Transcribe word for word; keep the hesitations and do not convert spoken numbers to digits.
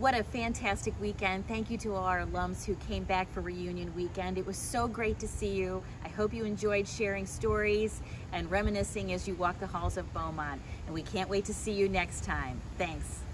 What a fantastic weekend. Thank you to all our alums who came back for reunion weekend. It was so great to see you. I hope you enjoyed sharing stories and reminiscing as you walk the halls of Beaumont. And we can't wait to see you next time. Thanks.